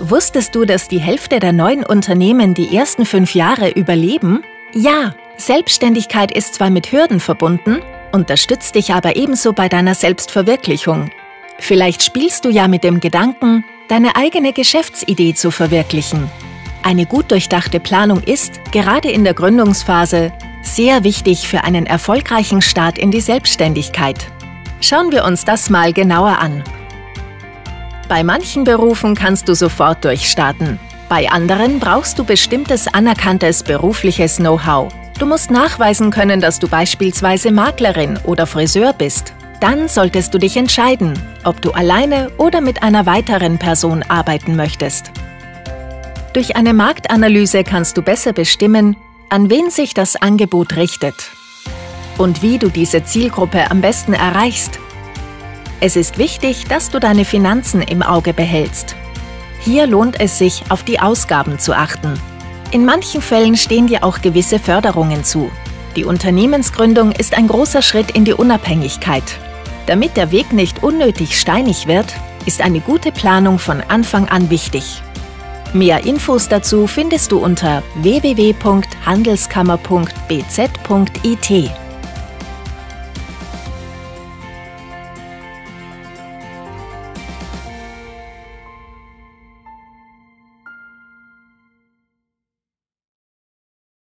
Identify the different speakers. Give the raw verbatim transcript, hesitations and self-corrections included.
Speaker 1: Wusstest du, dass die Hälfte der neuen Unternehmen die ersten fünf Jahre überleben? Ja, Selbstständigkeit ist zwar mit Hürden verbunden, unterstützt dich aber ebenso bei deiner Selbstverwirklichung. Vielleicht spielst du ja mit dem Gedanken, deine eigene Geschäftsidee zu verwirklichen. Eine gut durchdachte Planung ist, gerade in der Gründungsphase, sehr wichtig für einen erfolgreichen Start in die Selbstständigkeit. Schauen wir uns das mal genauer an. Bei manchen Berufen kannst du sofort durchstarten. Bei anderen brauchst du bestimmtes anerkanntes berufliches Know-how. Du musst nachweisen können, dass du beispielsweise Maklerin oder Friseur bist. Dann solltest du dich entscheiden, ob du alleine oder mit einer weiteren Person arbeiten möchtest. Durch eine Marktanalyse kannst du besser bestimmen, an wen sich das Angebot richtet und wie du diese Zielgruppe am besten erreichst. Es ist wichtig, dass du deine Finanzen im Auge behältst. Hier lohnt es sich, auf die Ausgaben zu achten. In manchen Fällen stehen dir auch gewisse Förderungen zu. Die Unternehmensgründung ist ein großer Schritt in die Unabhängigkeit. Damit der Weg nicht unnötig steinig wird, ist eine gute Planung von Anfang an wichtig. Mehr Infos dazu findest du unter w w w punkt handelskammer punkt b z punkt i t.